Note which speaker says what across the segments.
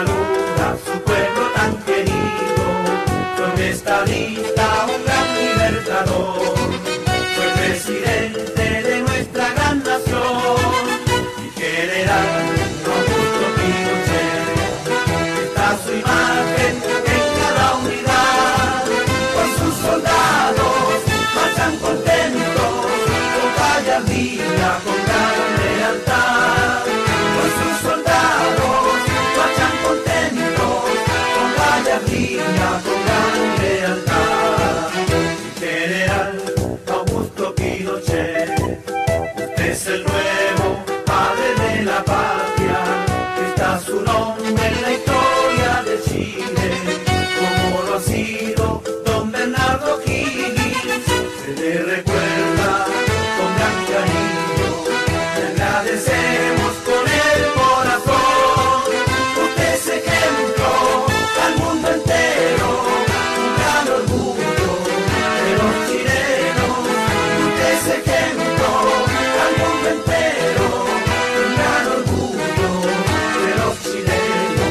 Speaker 1: saluda a su pueblo tan querido. Fue un estadista, un gran libertador, fue presidente de nuestra gran nación, y general Augusto Pinochet. Está su imagen en cada unidad, con sus soldados marchan contentos, con gallardía, con gran lealtad. Con sus soldados marchan contentos, con gallardía, con gran lealtad. General Augusto Pinochet, usted es el nuevo padre de la patria. Está su nombre en la historia de Chile, como lo ha sido don Bernardo Higgins. Se le recuerda con gran cariño, le agradecemos con el corazón. Usted es ejemplo al mundo entero, un gran orgullo de los chilenos. Usted es ejemplo al mundo entero, un gran orgullo de los chilenos.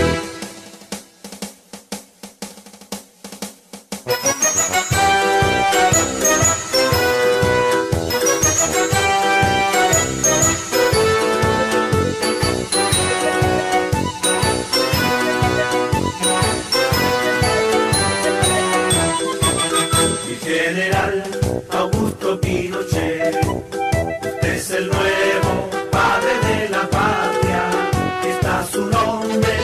Speaker 1: Mi general Augusto Pinochet, usted es el nuevo padre de la patria. Está su nombre